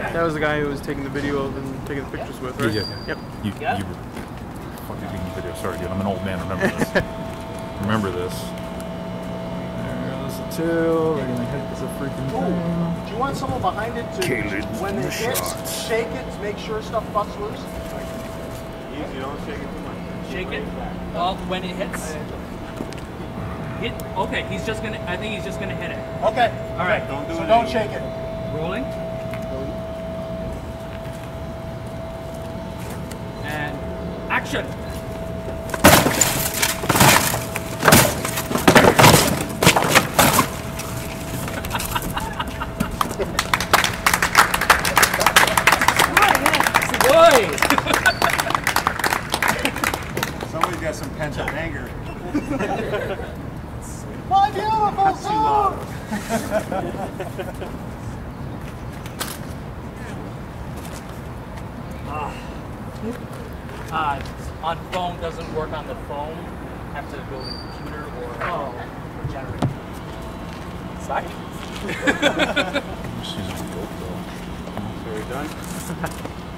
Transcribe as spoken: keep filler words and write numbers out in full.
That was the guy who was taking the video of and taking the pictures with, right? Yeah, yeah, Yep. You, Yeah. you were fucking taking the video. Sorry, dude. I'm an old man. Remember this. Remember this. There's the two. We're gonna hit this a freaking thing. Do you want someone behind it to, Caleb's when in it the hits, shots. shake it to make sure stuff busts loose? Easy, don't shake it too much. Shake it. Well, when it hits. Hit. Okay, he's just gonna. I think he's just gonna hit it. Okay. All right. Don't do So it. don't shake it. Rolling. And action. Boy. Somebody's got some pent up anger. My beautiful soul! uh, on phone doesn't work on the phone. Have to go to the computer or oh. generator. Sorry. She's a goat, though. So we're done?